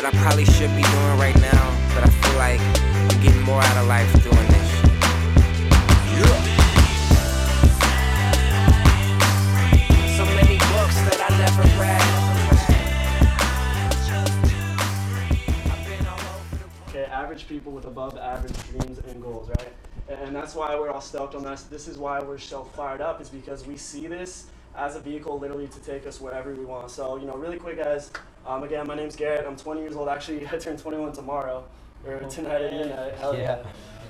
that I probably should be doing right now, but I feel like I'm getting more out of life doing this shit. So many books that I never read. Okay, average people with above average dreams and goals, right? And that's why we're all stoked on this. This is why we're so fired up, is because we see this as a vehicle literally to take us wherever we want. So, really quick, guys, again, my name's Garrett. I'm 20 years old. Actually, I turn 21 tomorrow, or tonight at midnight. Hell yeah.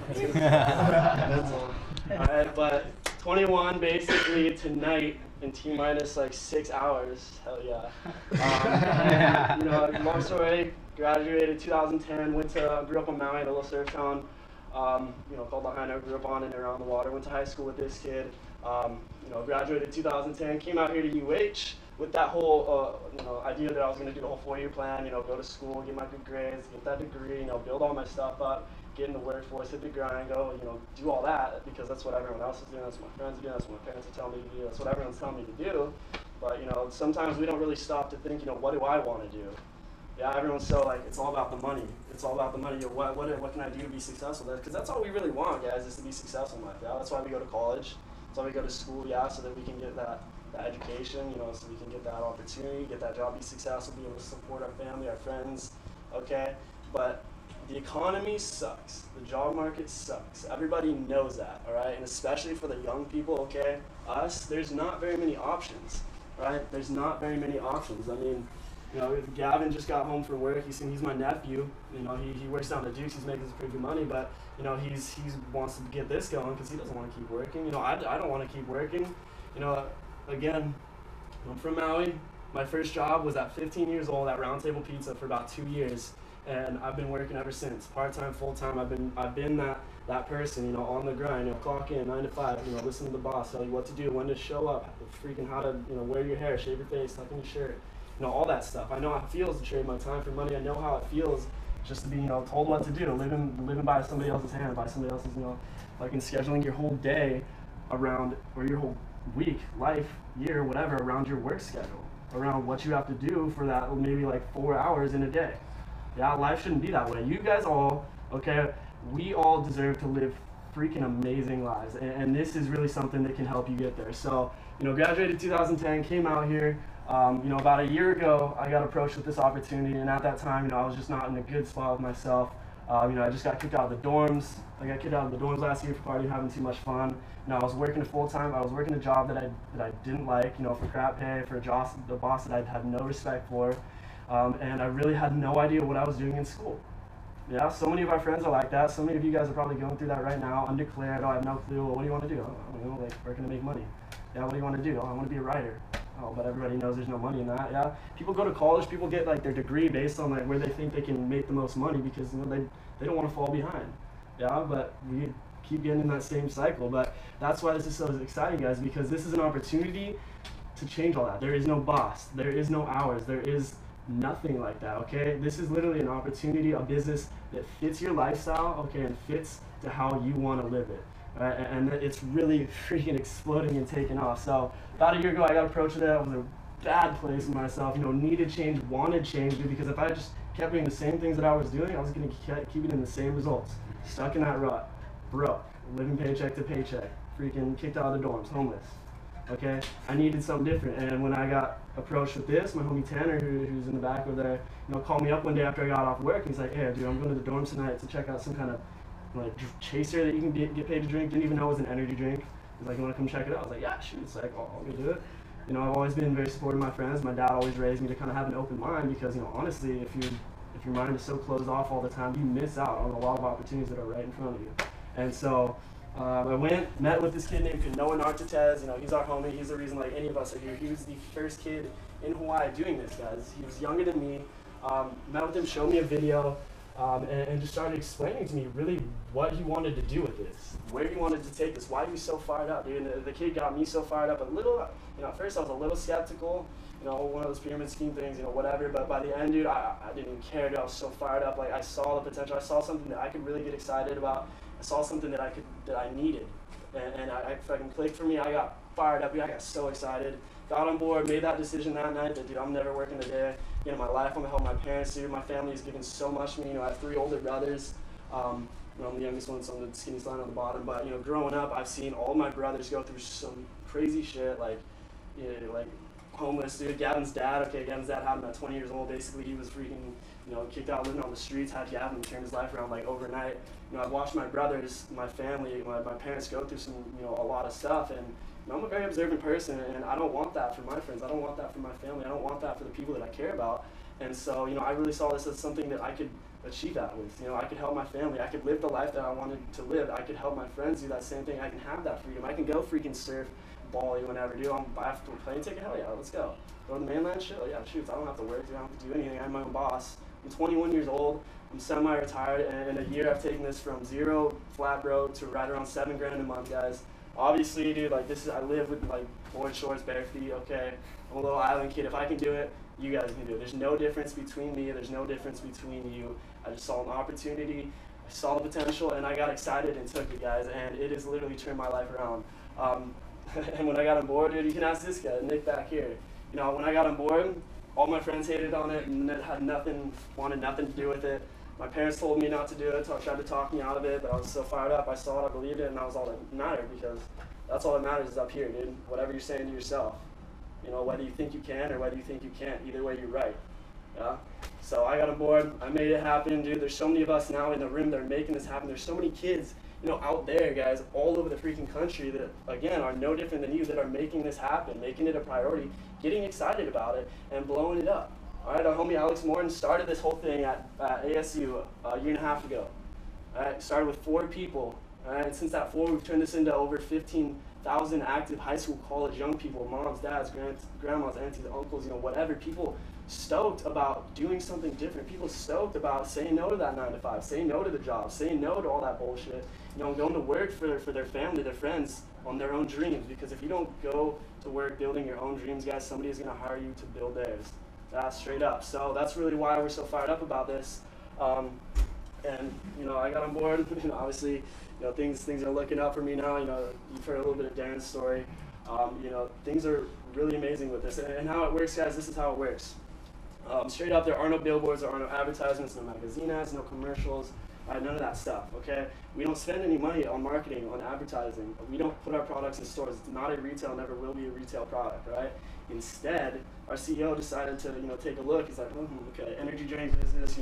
That's old. All right, but 21 basically tonight in T-minus like 6 hours. Hell yeah. Long story, graduated 2010, grew up on Maui, a little surf town, called Lahaina, grew up on and around the water, went to high school with this kid, graduated 2010, came out here to UH with that whole, idea that I was going to do the whole 4-year plan, go to school, get my good grades, get that degree, build all my stuff up, get in the workforce, hit the grind, go, do all that, because that's what everyone else is doing, that's what my friends are doing, that's what my parents are telling me to do, that's what everyone's telling me to do. But, sometimes we don't really stop to think, what do I want to do? Yeah, everyone's so like, it's all about the money. It's all about the money. What can I do to be successful? Because that's all we really want, guys, is to be successful in life. Yeah, that's why we go to college. That's why we go to school. Yeah, so that we can get that education. So we can get that opportunity, get that job, be successful, be able to support our family, our friends. Okay, but the economy sucks. The job market sucks. Everybody knows that. All right, and especially for the young people. Okay, us. There's not very many options. Right? There's not very many options. I mean. Gavin just got home from work. He's my nephew. He works down at Duke's. He's making some pretty good money, but he wants to get this going because he doesn't want to keep working. I don't want to keep working. Again, I'm from Maui. My first job was at 15 years old at Round Table Pizza for about 2 years, and I've been working ever since. Part-time, full-time. I've been that person. On the grind. Clock in 9 to 5. Listen to the boss. Tell you what to do, when to show up, freaking how to wear your hair, shave your face, tuck in your shirt. All that stuff. I know how it feels to trade my time for money. I know how it feels just to be, told what to do, living by somebody else's hand, by somebody else's, like in scheduling your whole day around, or your whole week, life, year, whatever, around your work schedule, around what you have to do for that maybe like 4 hours in a day. Yeah, life shouldn't be that way. You guys all, okay, we all deserve to live freaking amazing lives, and this is really something that can help you get there. So, graduated 2010, came out here. About a year ago, I got approached with this opportunity, and at that time, I was just not in a good spot with myself. I just got kicked out of the dorms. I got kicked out of the dorms last year for partying, having too much fun. I was working full-time. I was working a job that I didn't like, for crap pay, for the boss that I had no respect for, and I really had no idea what I was doing in school. Yeah, so many of our friends are like that. So many of you guys are probably going through that right now, undeclared. I have no clue. What do you want to do? Where can I make money? Yeah, what do you want to do? I want to be a writer. Oh, but everybody knows there's no money in that. Yeah, people go to college. People get their degree based on where they think they can make the most money because they don't want to fall behind. Yeah, but we keep getting in that same cycle. But that's why this is so exciting, guys, because this is an opportunity to change all that. There is no boss. There is no hours. There is nothing like that. Okay, this is literally an opportunity, a business that fits your lifestyle. Okay, and fits to how you want to live it. And it's really freaking exploding and taking off. So about a year ago, I got approached with that. I was in a bad place with myself. Needed change, wanted change, because if I just kept doing the same things that I was doing, I was going to keep getting the same results. Stuck in that rut, broke, living paycheck to paycheck, freaking kicked out of the dorms, homeless. Okay, I needed something different. And when I got approached with this, my homie Tanner, who's in the back over there, called me up one day after I got off work. He's like, "Hey, dude, I'm going to the dorms tonight to check out some kind of chaser that you can get paid to drink." Didn't even know it was an energy drink. He's like, "You want to come check it out?" I was like, "Yeah, shoot." It's like, I'll go do it. I've always been very supportive of my friends. My dad always raised me to kind of have an open mind because, honestly, if your mind is so closed off all the time, you miss out on a lot of opportunities that are right in front of you. And so I went, met with this kid named Noah Nartatez. He's our homie. He's the reason any of us are here. He was the first kid in Hawaii doing this, guys. He was younger than me. Met with him, showed me a video. And just started explaining to me really what he wanted to do with this, where he wanted to take this, why he was so fired up, dude. And the kid got me so fired up. A little, at first I was a little skeptical, one of those pyramid scheme things, whatever. But by the end, dude, I didn't even care, dude. I was so fired up. I saw the potential. I saw something that I could really get excited about. I saw something that I needed, and I fucking clicked for me. I got fired up. I got so excited. Got on board, made that decision that night that, dude, I'm never working a day. my life. I'm gonna help my parents, dude. My family has given so much to me. I have 3 older brothers. I'm the youngest one, so I'm the skinniest line on the bottom. But growing up, I've seen all my brothers go through some crazy shit, like homeless, dude. Gavin's dad had him at 20 years old. Basically, he was freaking, kicked out, living on the streets. Had Gavin turn his life around like overnight. I've watched my brothers, my family, my parents go through some, a lot of stuff, and I'm a very observant person, and I don't want that for my friends. I don't want that for my family. I don't want that for the people that I care about. And so, I really saw this as something that I could achieve that with. I could help my family. I could live the life that I wanted to live. I could help my friends do that same thing. I can have that freedom. I can go freaking surf, Bali, whenever, dude. I'm buy a plane ticket. Hell yeah, let's go. Go to the mainland. Shit, yeah, shoot. I don't have to work. I don't have to do anything. I'm my own boss. I'm 21 years old. I'm semi-retired, and in a year I've taken this from 0 flat broke to right around $7 grand a month, guys. Obviously, dude, I live with board shorts, bare feet. Okay, I'm a little island kid. If I can do it, you guys can do it. There's no difference between me. There's no difference between you. I just saw an opportunity. I saw the potential, and I got excited and took it, guys. And it has literally turned my life around. And when I got on board, dude, you can ask this guy, Nick back here. When I got on board, all my friends hated on it and wanted nothing to do with it. My parents told me not to do it, tried to talk me out of it, but I was so fired up. I saw it, I believed it, and that was all that mattered, because that's all that matters is up here, dude. Whatever you're saying to yourself. Whether you think you can or whether you think you can't, either way you're right. Yeah? So I got on board, I made it happen, dude. There's so many of us now in the room that are making this happen. There's so many kids, out there, guys, all over the freaking country that, again, are no different than you, that are making this happen, making it a priority, getting excited about it, and blowing it up. All right, our homie Alex Morton started this whole thing at ASU a year and a half ago. All right, started with 4 people. All right, and since that 4, we've turned this into over 15,000 active high school, college, young people, moms, dads, grandmas, aunties, uncles, whatever. People stoked about doing something different. People stoked about saying no to that 9 to 5, saying no to the job, saying no to all that bullshit. Going to work for their family, their friends, on their own dreams. Because if you don't go to work building your own dreams, guys, somebody is going to hire you to build theirs. That's straight up. So that's really why we're so fired up about this. And I got on board. Obviously, things are looking up for me now. You've heard a little bit of Darren's story. Things are really amazing with this. And how it works, guys, this is how it works. Straight up, there are no billboards, there are no advertisements, no magazine ads, no commercials, none of that stuff, okay? We don't spend any money on marketing, on advertising. We don't put our products in stores. It's not a retail, never will be a retail product, right? Instead, our CEO decided to, take a look. He's like, okay, energy drink business,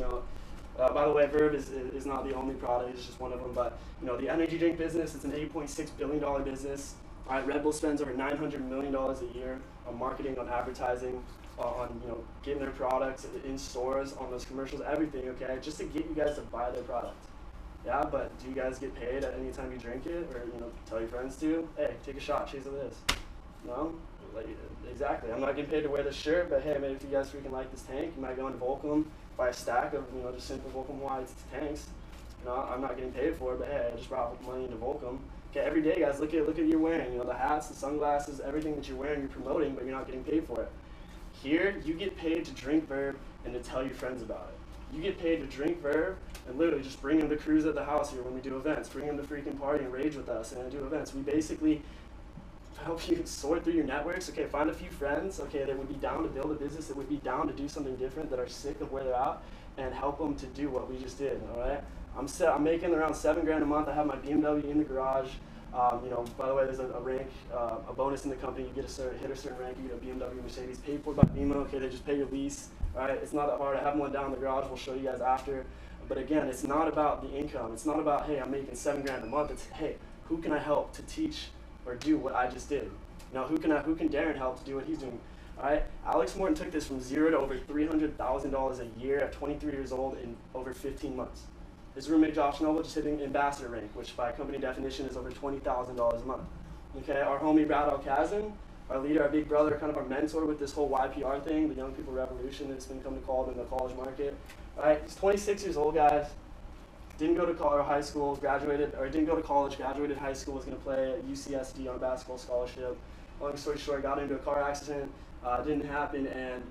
by the way, Verb is not the only product, it's just one of them, but, the energy drink business, it's an $8.6 billion business. All right, Red Bull spends over $900 million a year on marketing, on advertising, on getting their products in stores, on those commercials, everything, okay, just to get you guys to buy their product. Yeah, but do you guys get paid at any time you drink it, or tell your friends to? Hey, take a shot, cheers to this. No, exactly. I'm not getting paid to wear this shirt, but hey, maybe if you guys freaking like this tank, you might go into Volcom, buy a stack of just simple Volcom White tanks. I'm not getting paid for it, but hey, I just brought money into Volcom. Okay, every day, guys, look at what you're wearing. The hats, the sunglasses, everything that you're wearing, you're promoting, but you're not getting paid for it. Here, you get paid to drink Verb and to tell your friends about it. You get paid to drink Verb and literally just bring them to cruise at the house here when we do events. Bring them to freaking party and rage with us and do events. We basically help you sort through your networks. Okay, find a few friends, okay, that would be down to build a business, that would be down to do something different, that are sick of where they're at, and help them to do what we just did, all right? I'm making around $7 grand a month. I have my BMW in the garage. By the way, there's a rank, a bonus in the company. You hit a certain rank, you get a BMW, Mercedes, paid for by Vemma. Okay, they just pay your lease. All right, it's not that hard. I have one down in the garage. We'll show you guys after. But again, it's not about the income. It's not about, hey, I'm making $7 grand a month. It's, hey, who can I help to teach or do what I just did? Who can Darren help to do what he's doing? All right, Alex Morton took this from 0 to over $300,000 a year at 23 years old in over 15 months. His roommate Josh Noble just hitting ambassador rank, which by company definition is over $20,000 a month. Okay, our homie Brad Alcazin, our leader, our big brother, kind of our mentor with this whole YPR thing, the Young People Revolution that's been come to called in the college market. All right, he's 26 years old, guys. Didn't go to college, high school, didn't go to college, graduated high school, was going to play at UCSD on a basketball scholarship. Long story short, got into a car accident, didn't happen, and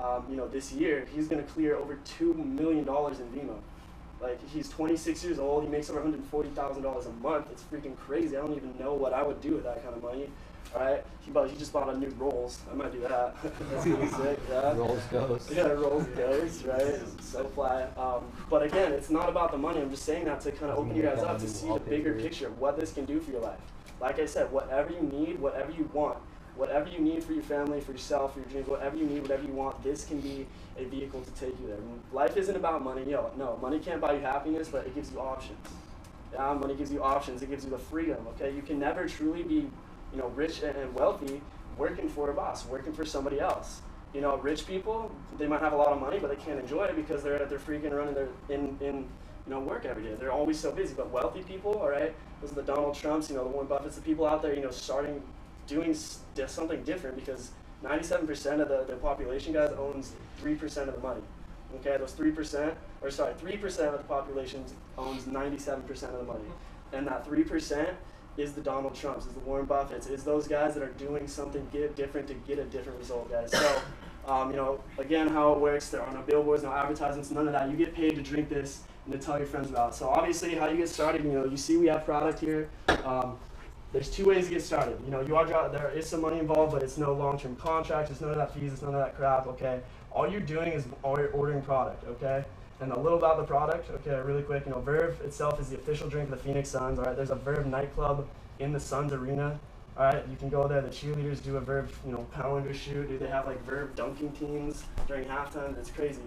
this year he's going to clear over $2 million in Vemma. He's 26 years old, he makes over $140,000 a month. It's freaking crazy. I don't even know what I would do with that kind of money. All right, he just bought a new Rolls. I might do that. That's gonna be sick. Yeah. Rolls goes. Yeah, Rolls goes, right? So fly. But again, it's not about the money. I'm just saying that to kind of open you guys up to see the bigger picture of what this can do for your life. Like I said, whatever you need, whatever you want, whatever you need for your family, for yourself, for your dreams, whatever you need, whatever you want, this can be a vehicle to take you there. Life isn't about money. No, money can't buy you happiness, but it gives you options. Yeah, money gives you options. It gives you the freedom. Okay, you can never truly be, rich and wealthy working for a boss, working for somebody else. Rich people, they might have a lot of money, but they can't enjoy it because they're freaking running their in work every day. They're always so busy. But wealthy people, all right, those are the Donald Trumps, the Warren Buffetts, the people out there, starting doing something different, because 97% of the population, guys, owns 3% of the money. Okay, those 3% of the population owns 97% of the money. And that 3% is the Donald Trumps, is the Warren Buffetts, is those guys that are doing something different to get a different result, guys. So, again, how it works, there are no billboards, no advertisements, none of that. You get paid to drink this and to tell your friends about it. So obviously, how you get started, you see we have product here. There's 2 ways to get started. There is some money involved, but it's no long-term contract. It's none of that fees. It's none of that crap. Okay. All you're doing is ordering product. Okay. And a little about the product. Okay. Really quick. Verve itself is the official drink of the Phoenix Suns. All right. There's a Verve nightclub in the Suns arena. All right. You can go there. The cheerleaders do a Verve, power shoot. They have like Verve dunking teams during halftime. It's crazy.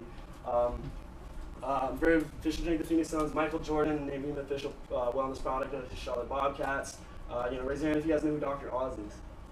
Verve official drink of the Phoenix Suns. Michael Jordan named him the official wellness product of the Charlotte Bobcats. Raise your hand if you guys know who Dr. Oz is.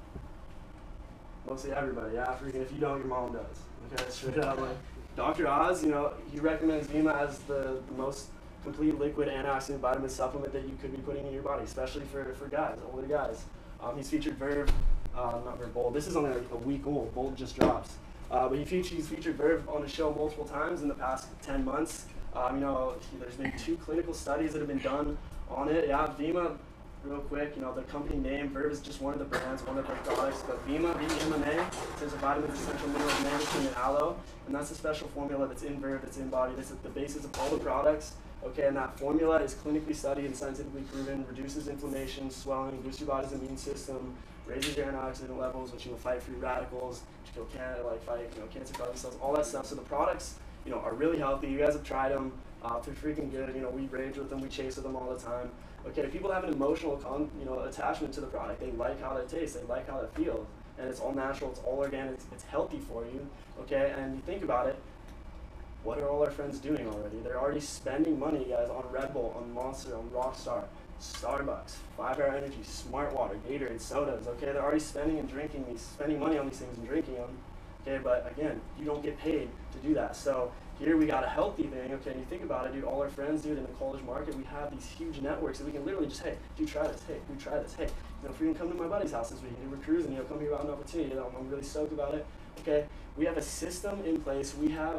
Mostly everybody, yeah. If you don't, your mom does. Okay, straight up. Like Dr. Oz, he recommends Vemma as the most complete liquid antioxidant vitamin supplement that you could be putting in your body, especially for guys, older guys. He's featured Verve, not Verve Bold. This is only like a week old. Bold just drops. But he's featured Verve on the show multiple times in the past 10 months. There's been 2 clinical studies that have been done on it. Yeah, Vemma. Real quick, the company name, Verve is just one of the brands, one of their products, but Vemma, V-E-M-M-A, says a vitamins, essential minerals, mandacin, and aloe, and that's a special formula that's in Verve, that's in body. This is the basis of all the products, okay, and that formula is clinically studied and scientifically proven, reduces inflammation, swelling, boosts your body's immune system, raises your antioxidant levels, which will fight free radicals, which will fight cancer-causing cells, all that stuff. So the products, are really healthy. You guys have tried them. They're freaking good. We rage with them, we chase with them all the time. Okay, people have an emotional attachment to the product. They like how they taste, they like how they feel, and it's all natural, it's all organic, it's healthy for you. Okay, and you think about it, what are all our friends doing already? They're already spending money, guys, on Red Bull, on Monster, on Rockstar, Starbucks, 5-Hour Energy, Smart Water, Gatorade, sodas. Okay, they're already spending money on these things and drinking them. Okay, but again, you don't get paid to do that. So here we got a healthy thing, okay, and you think about it, dude, all our friends, dude, in the college market, we have these huge networks that we can literally just, hey, dude, try this, hey, dude, try this, hey, if we can come to my buddy's house this week, and we're cruising, come here about an opportunity, I'm really stoked about it, okay, we have a system in place, we have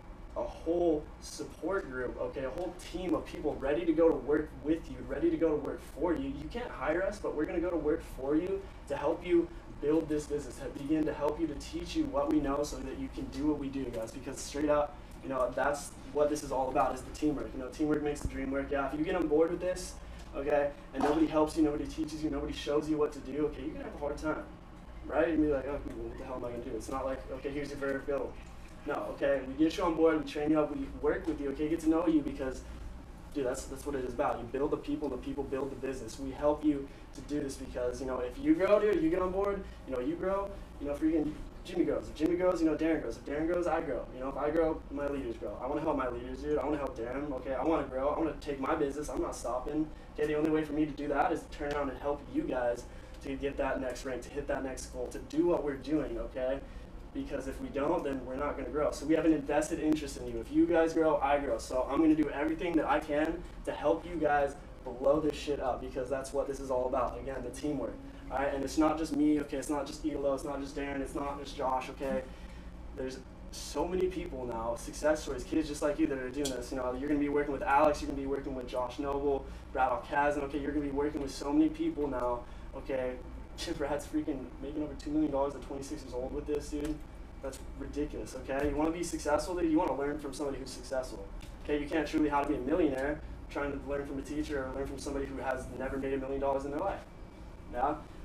a whole support group, okay, a whole team of people ready to go to work with you, ready to go to work for you. You can't hire us, but we're going to go to work for you to help you build this business, to begin to help you, to teach you what we know so that you can do what we do, guys, because straight up, that's what this is all about, is the teamwork. Teamwork makes the dream work. Yeah, if you get on board with this, okay, and nobody helps you, nobody teaches you, nobody shows you what to do, okay, you're going to have a hard time, right? You're going to be like, oh, what the hell am I going to do? It's not like, okay, here's your Verve bill. No, okay, we get you on board, we train you up, we work with you, okay, get to know you, because, dude, that's what it is about. You build the people build the business. We help you to do this because, if you grow, dude, you get on board, you grow, freaking Jimmy grows. If Jimmy grows, Darren grows. If Darren grows, I grow. If I grow, my leaders grow. I want to help my leaders, dude. I want to help Darren, okay? I want to grow. I want to take my business. I'm not stopping. Okay, the only way for me to do that is to turn around and help you guys to get that next rank, to hit that next goal, to do what we're doing, okay? Because if we don't, then we're not going to grow. So we have an invested interest in you. If you guys grow, I grow. So I'm going to do everything that I can to help you guys blow this shit up, because that's what this is all about. Again, the teamwork. All right, and it's not just me, okay? It's not just Elo, it's not just Darren, it's not just Josh, okay? There's so many people now, success stories, kids just like you that are doing this. You're going to be working with Alex, you're going to be working with Josh Noble, Brad Alcazan, okay? You're going to be working with so many people now, okay? Brad's freaking making over $2 million at 26 years old with this, dude. That's ridiculous, okay? You want to be successful, dude? You want to learn from somebody who's successful, okay? You can't truly how to be a millionaire trying to learn from a teacher or learn from somebody who has never made $1 million in their life, yeah?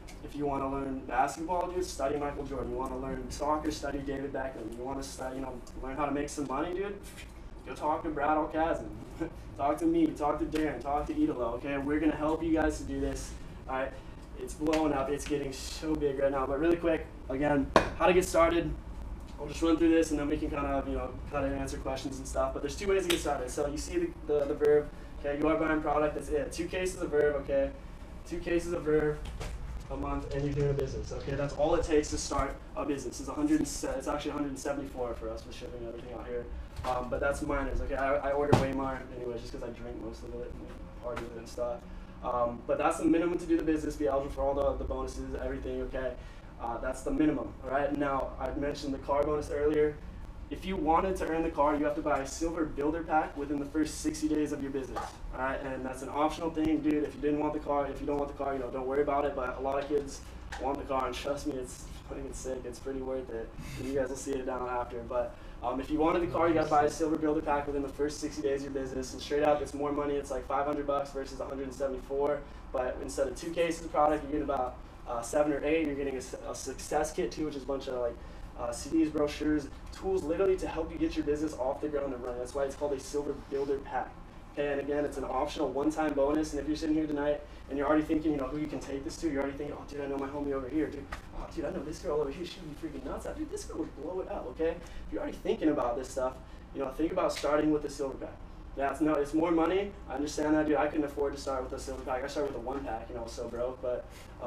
If you want to learn basketball, dude, study Michael Jordan. You want to learn soccer, study David Beckham. You want to study, learn how to make some money, dude? Go talk to Brad Alcazin. Talk to me. Talk to Darren. Talk to Idolo. Okay, we're gonna help you guys to do this. All right, it's blowing up. It's getting so big right now. But really quick, again, how to get started. I'll just run through this and then we can kind of, kind of answer questions and stuff. But there's 2 ways to get started. So you see the verb. Okay, you are buying product. That's it. 2 cases of verb. Okay, 2 cases of verb a month, and you're doing a business. Okay, that's all it takes to start a business. It's actually 174 for us with shipping and everything out here. But that's minors. Okay, I order way more anyways, just because I drink most of it and party with it and stuff. But that's the minimum to do the business. Be eligible for all the bonuses, everything. Okay, that's the minimum. All right. Now I mentioned the car bonus earlier. If you wanted to earn the car, you have to buy a silver builder pack within the first 60 days of your business. All right, and that's an optional thing, dude. If you didn't want the car, if you don't want the car, don't worry about it. But a lot of kids want the car, and trust me, it's sick. It's pretty worth it. And you guys will see it down after. But if you wanted the car, you got to buy a silver builder pack within the first 60 days of your business. And straight up, it's more money. It's like $500 versus 174. But instead of 2 cases of product, you're getting about 7 or 8. You're getting a success kit too, which is a bunch of CDs, brochures, tools literally to help you get your business off the ground and running. That's why it's called a silver builder pack. Okay, and again, it's an optional one-time bonus. And if you're sitting here tonight and you're already thinking, who you can take this to, you're already thinking, oh, dude, I know my homie over here, dude. Oh, dude, I know this girl over here. She'd be freaking nuts. Dude, this girl would blow it up. Okay, if you're already thinking about this stuff, think about starting with the silver pack. Yeah, it's more money. I understand that, dude. I couldn't afford to start with a silver pack. I started with a 1-pack, I was so broke. But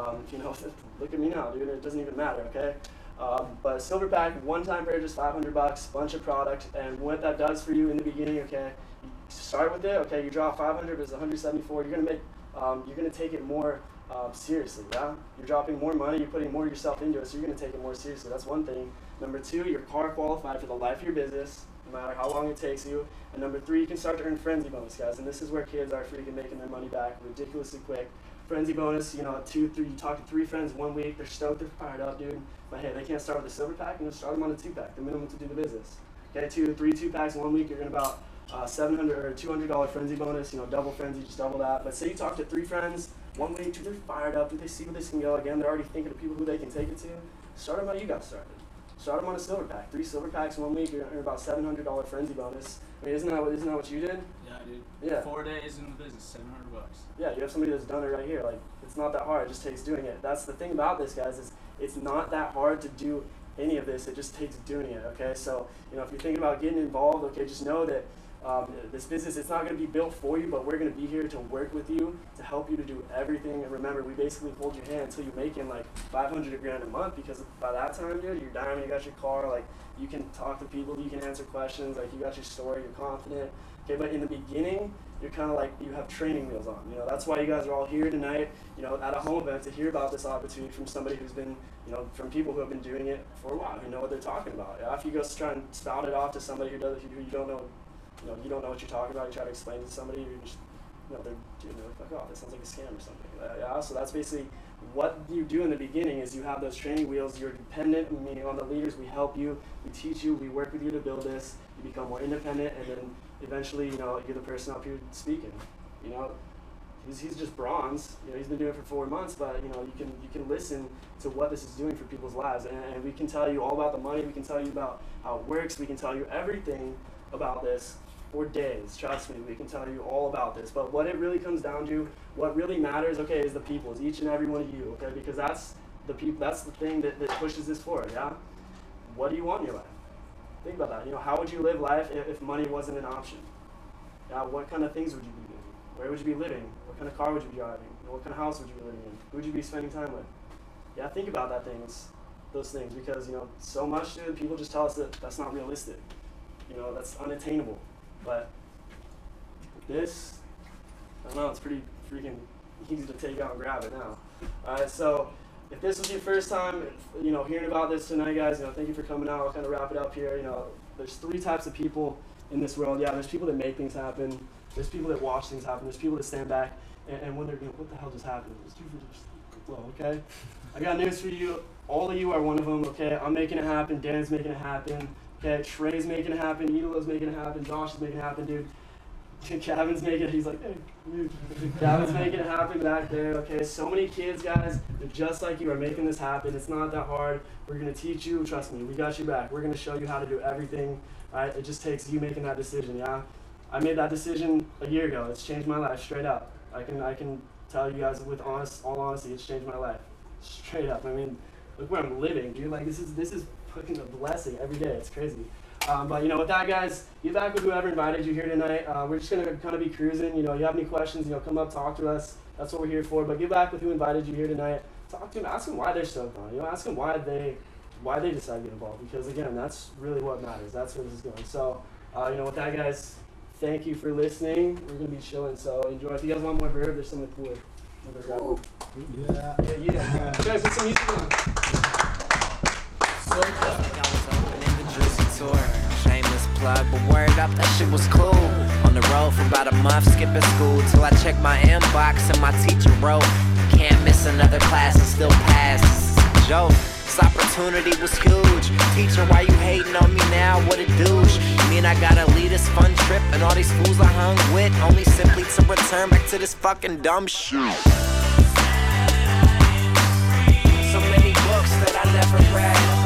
look at me now, dude. It doesn't even matter. Okay. But silver pack, one-time purchase, $500, bunch of product, and what that does for you in the beginning, okay, you start with it, okay, you draw 500 versus 174, you're gonna take it more seriously, yeah? You're dropping more money, you're putting more of yourself into it, so you're gonna take it more seriously. That's one thing. Number 2, you're car qualified for the life of your business, no matter how long it takes you. And number 3, you can start to earn frenzy bonus, guys, and this is where kids are freaking making their money back ridiculously quick. Frenzy bonus, 2, 3, you talk to 3 friends 1 week, they're stoked, they're fired up, dude. But hey, they can't start with a silver pack, start them on a 2-pack, the minimum to do the business. Okay, 2, 3 2-packs 1 week, you're gonna about $700 or $200 frenzy bonus, double frenzy, just double that. But say you talk to 3 friends 1 week, dude, they're fired up, dude, they see where this can go. Again, they're already thinking of people who they can take it to. Start them how you got started. Start them on a silver pack. 3 silver packs 1 week, you're gonna earn about $700 frenzy bonus. I mean, isn't that what you did? Yeah, dude. Yeah. 4 days in the business, $700. Yeah, you have somebody that's done it right here. It's not that hard. It just takes doing it. That's the thing about this, guys, is it's not that hard to do any of this. It just takes doing it, okay? So, if you're thinking about getting involved, okay, just know that this business, it's not going to be built for you, but we're going to be here to work with you, to help you to do everything. And remember, we basically hold your hand until you're making like $500 grand a month, because by that time, dude, you're diamond, you got your car, you can talk to people, you can answer questions, you got your story, you're confident. Okay, but in the beginning, you're kind of you have training wheels on. That's why you guys are all here tonight, at a home event to hear about this opportunity from somebody who's been, from people who have been doing it for a while, who know what they're talking about. Yeah? If you go try and spout it off to somebody who you don't know, you don't know what you're talking about, you try to explain it to somebody, you're just, they're like, oh, that sounds like a scam or something. Yeah, so that's basically what you do in the beginning is you have those training wheels, you're dependent, meaning on the leaders, we help you, we teach you, we work with you to build this, you become more independent, and then eventually, you're the person up here speaking. He's just bronze, he's been doing it for 4 months, but you can listen to what this is doing for people's lives, and we can tell you all about the money, we can tell you about how it works, we can tell you everything about this for days. Trust me, we can tell you all about this. But what it really comes down to, what really matters, okay, is the people, is each and every one of you, okay, because that's the people, that's the thing that pushes this forward, yeah? What do you want in your life? Think about that. How would you live life if money wasn't an option? Yeah, what kind of things would you be doing? Where would you be living? What kind of car would you be driving? What kind of house would you be living in? Who would you be spending time with? Yeah, think about those things, because so much, dude, people just tell us that that's not realistic. That's unattainable. But this, I don't know, it's pretty freaking easy to take out and grab it now. Alright, so if this was your first time, hearing about this tonight, guys, thank you for coming out. I'll kind of wrap it up here. There's 3 types of people in this world. Yeah, there's people that make things happen. There's people that watch things happen. There's people that stand back and wonder, what the hell just happened? It's too slow, okay? I got news for you. All of you are one of them, okay? I'm making it happen. Dan's making it happen. Okay, Trey's making it happen, Idolo's making it happen, Josh is making it happen, dude. Gavin's making it, he's like, hey. Gavin's making it happen back there, okay? So many kids, guys, they're just like you, are making this happen. It's not that hard. We're going to teach you, trust me, we got you back. We're going to show you how to do everything, all right? It just takes you making that decision, yeah? I made that decision a year ago. It's changed my life, straight up. I can tell you guys with all honesty, it's changed my life. Straight up. I mean, look where I'm living, dude. Like, this is fucking a blessing every day. It's crazy. But, you know, with that, guys, get back with whoever invited you here tonight. We're just going to kind of be cruising. You know, you have any questions, you know, come up, talk to us. That's what we're here for. But get back with who invited you here tonight. Talk to them. Ask them why they're stoked on it. You know, ask them why they decided to get involved. Because, again, that's really what matters. That's where this is going. So, you know, with that, guys, thank you for listening. We're going to be chilling. So enjoy. If you guys want more verb, there's something cooler. Yeah. Okay, put some music on. Shameless plug, but word up, that shit was cool. On the road for about a month, skipping school till I checked my inbox and my teacher wrote, can't miss another class and still pass. This is a joke. This opportunity was huge. Teacher, why you hating on me now? What a douche. You mean I gotta lead this fun trip and all these fools I hung with only simply to return back to this fucking dumb shit? So many books that I never read.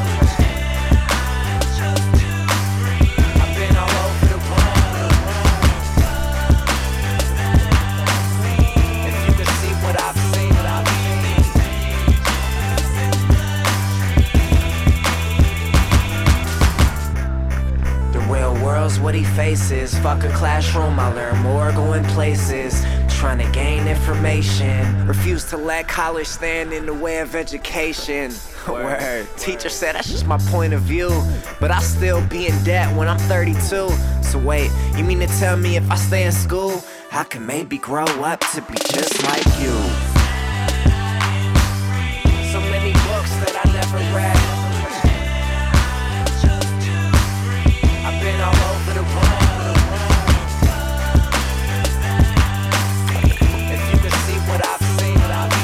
What he faces, fuck a classroom, I learn more going places, trying to gain information, refuse to let college stand in the way of education. Word. Teacher said that's just my point of view, but I'll still be in debt when I'm 32. So wait, you mean to tell me if I stay in school, I can maybe grow up to be just like you? So many books that I never read. I've been all over the world. If you could see what I've seen,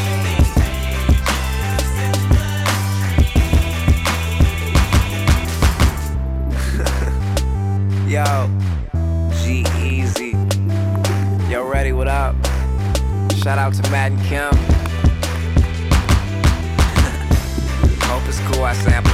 Yo, G-Easy. Yo, ready, what up? Shout out to Matt and Kim. Hope it's cool, I sample